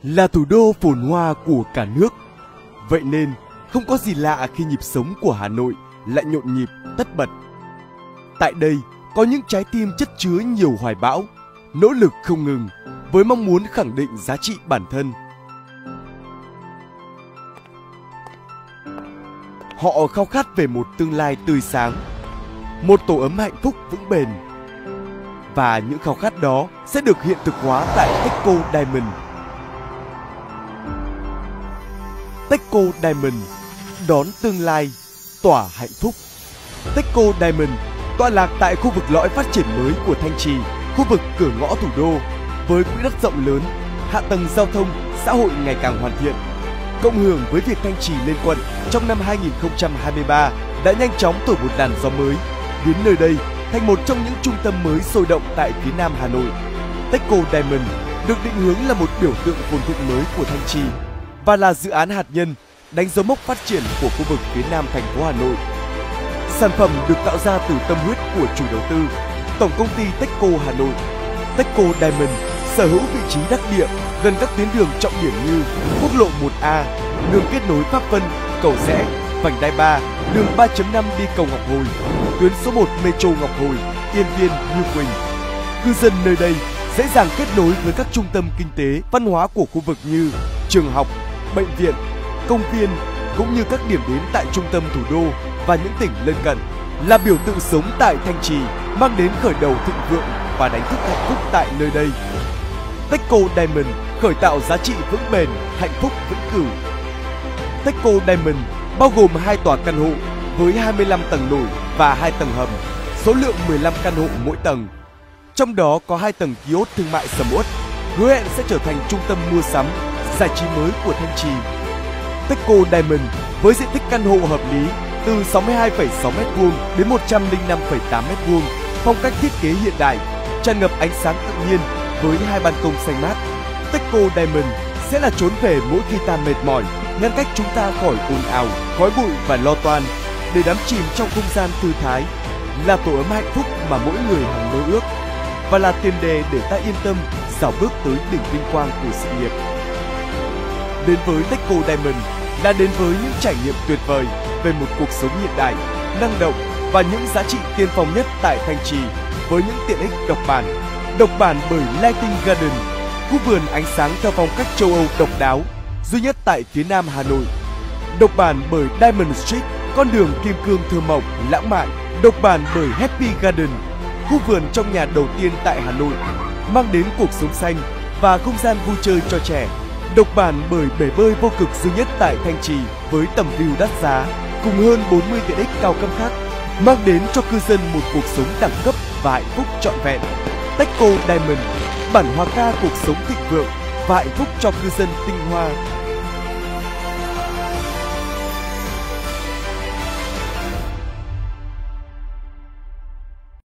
là thủ đô phồn hoa của cả nước. Vậy nên, không có gì lạ khi nhịp sống của Hà Nội lại nhộn nhịp, tất bật. Tại đây, có những trái tim chất chứa nhiều hoài bão, nỗ lực không ngừng, với mong muốn khẳng định giá trị bản thân. Họ khao khát về một tương lai tươi sáng, một tổ ấm hạnh phúc vững bền. Và những khao khát đó sẽ được hiện thực hóa tại Techco Diamond. Techco Diamond, đón tương lai, tỏa hạnh phúc. Techco Diamond tọa lạc tại khu vực lõi phát triển mới của Thanh Trì, khu vực cửa ngõ thủ đô, với quỹ đất rộng lớn, hạ tầng giao thông, xã hội ngày càng hoàn thiện. Cộng hưởng với việc Thanh Trì lên quận trong năm 2023 đã nhanh chóng thổi một làn gió mới, biến nơi đây thành một trong những trung tâm mới sôi động tại phía Nam Hà Nội. Techco Diamond được định hướng là một biểu tượng phồn thịnh mới của Thanh Trì và là dự án hạt nhân đánh dấu mốc phát triển của khu vực phía Nam thành phố Hà Nội. Sản phẩm được tạo ra từ tâm huyết của chủ đầu tư, Tổng công ty Techco Hà Nội. Techco Diamond sở hữu vị trí đắc địa gần các tuyến đường trọng điểm như quốc lộ 1A, đường kết nối Pháp Vân, Cầu Giẽ, vành đai 3, đường 3.5 đi cầu Ngọc Hồi, tuyến số 1 Metro Ngọc Hồi, Yên Viên, Như Quỳnh. Cư dân nơi đây dễ dàng kết nối với các trung tâm kinh tế, văn hóa của khu vực như trường học, bệnh viện, công viên, cũng như các điểm đến tại trung tâm thủ đô và những tỉnh lân cận, là biểu tượng sống tại Thanh Trì, mang đến khởi đầu thịnh vượng và đánh thức hạnh phúc tại nơi đây. Techco Diamond khởi tạo giá trị vững bền, hạnh phúc vĩnh cửu. Techco Diamond bao gồm 2 tòa căn hộ với 25 tầng nổi và 2 tầng hầm, số lượng 15 căn hộ mỗi tầng. Trong đó có 2 tầng kiosk thương mại sầm uất, hứa hẹn sẽ trở thành trung tâm mua sắm, giải trí mới của Thanh Trì. Techco Diamond với diện tích căn hộ hợp lý từ 62,6 m² đến 105,8 m², phong cách thiết kế hiện đại, tràn ngập ánh sáng tự nhiên với 2 ban công xanh mát. Techco Diamond sẽ là chốn về mỗi khi ta mệt mỏi, ngăn cách chúng ta khỏi ồn ào, khói bụi và lo toan, để đắm chìm trong không gian thư thái, là tổ ấm hạnh phúc mà mỗi người hằng mơ ước, và là tiền đề để ta yên tâm dạo bước tới đỉnh vinh quang của sự nghiệp. Đến với Techco Diamond là đến với những trải nghiệm tuyệt vời về một cuộc sống hiện đại, năng động và những giá trị tiên phong nhất tại Thanh Trì, với những tiện ích độc bản bởi Lighting Garden, khu vườn ánh sáng theo phong cách châu Âu độc đáo, duy nhất tại phía Nam Hà Nội. Độc bản bởi Diamond Street, con đường kim cương thơ mộng, lãng mạn. Độc bản bởi Happy Garden, khu vườn trong nhà đầu tiên tại Hà Nội, mang đến cuộc sống xanh và không gian vui chơi cho trẻ. Độc bản bởi bể bơi vô cực duy nhất tại Thanh Trì với tầm view đắt giá, cùng hơn 40 tiện ích cao cấp khác, mang đến cho cư dân một cuộc sống đẳng cấp và hạnh phúc trọn vẹn. Techco Diamond, bản hòa ca cuộc sống thịnh vượng và hạnh phúc cho cư dân tinh hoa.